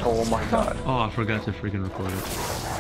Oh my god. Oh, I forgot to freaking record it.